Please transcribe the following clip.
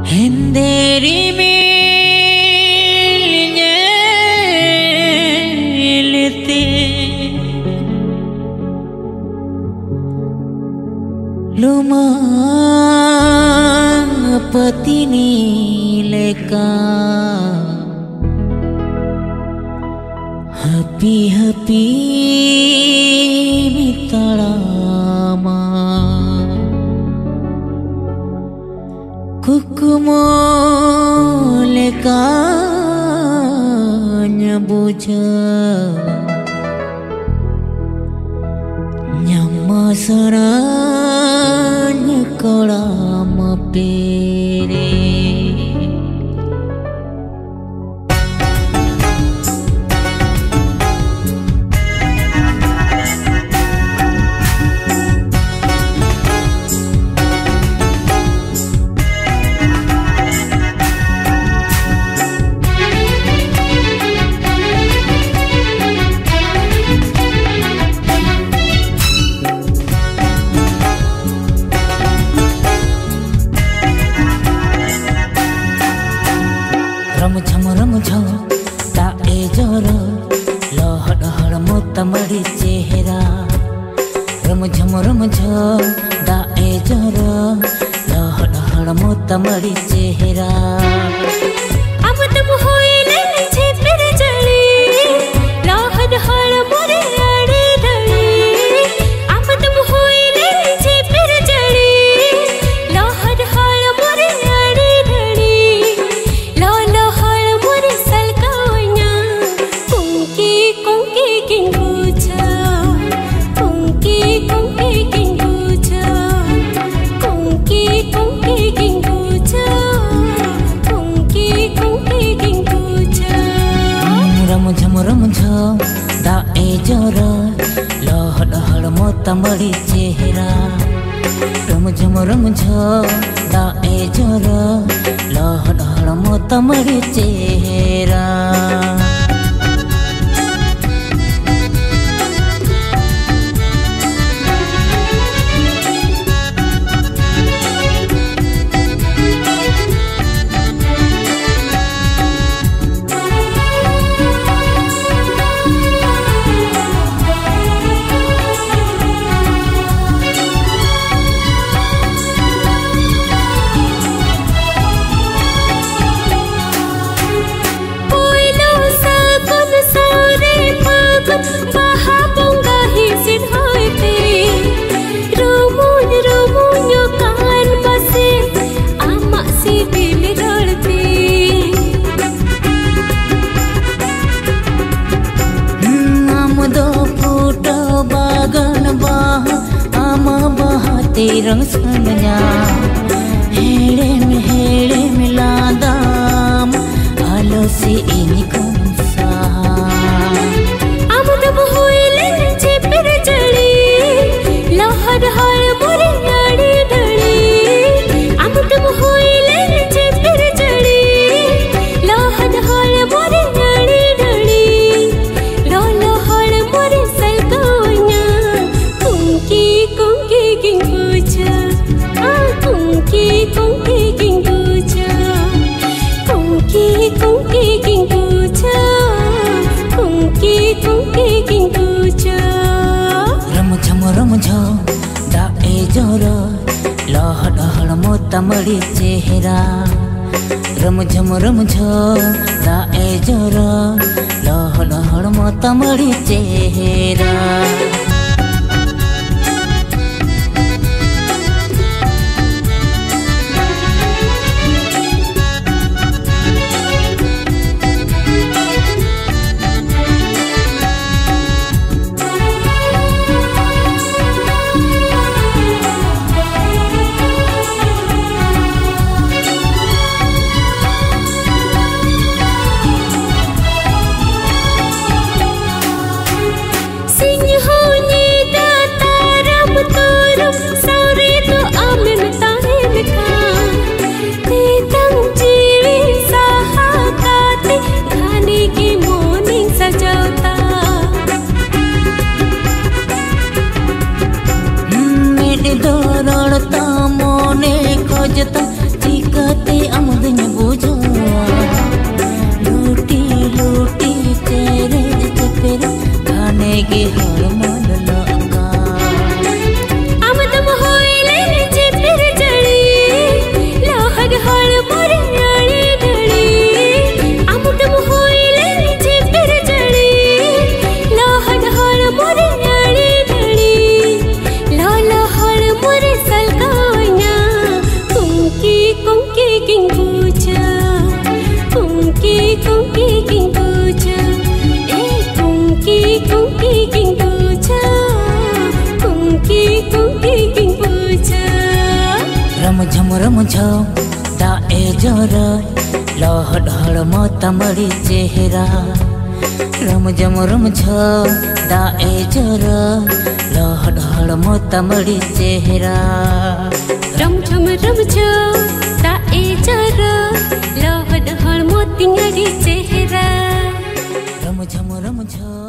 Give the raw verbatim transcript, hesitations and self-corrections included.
Henderi milnyelite luma patini leka happy happy mitalama kukumo leka nyabuja nyamasaranya kalama pere रम झम रम झम ताए जोर लहड़ हड़ मोतमड़ी चेहरा रम झम रम झम ताए जोर लहड़ हड़ मोतमड़ी चेहरा अब तुम होइले छे फिर जली लहड़ हड़ मोरे अड़ी धड़ी अब तुम होइले छे फिर जली लहड़ हड़ मोरे अड़ी धड़ी लो लो हड़ मोरे सलकावना कुंकी कुंकी किंगुचा कुंकी कुंकी किंगुचा कुंकी कुंकी किंगुचा कुंकी कुंकी किंगुचा रम झम रम झम दाए जोर लहड़ हड़ मोतमड़ी चेहरा रम झम रम झम दाए जोर लहड़ हड़ मोतमड़ी चेहरा रंग संगया हेड़े में हेड़े मिला दाम आलो से इनिकम सा अब तब होइले छे फिर जड़ी लहड़ हड़ मोरे अड़ी धड़ी अब तब होइले छे फिर जड़ी लहड़ हड़ मोरे अड़ी धड़ी लो लो हड़ मोरे सलकावना कुंकी कुंकी किंगुचा कुंकी कुंकी किंगुचा कुंकी कुंकी किंगुचा कुंकी कुंकी किंगुचा रम झम रम झम दाए जोर लहड़ हड़ मोतमड़ी चेहरा रम झम रम झम दाए जोर लहड़ हड़ मोतमड़ी चेहरा सिंह हो रमझम दाए जर लहट हड़मो तमड़ी चेहरा रमझम रमझम दाए जर लहट हड़मो तमड़ी चेहरा रमझम रमझम दाए जर लहट हड़मो तिंगड़ी चेहरा रमझम रमझम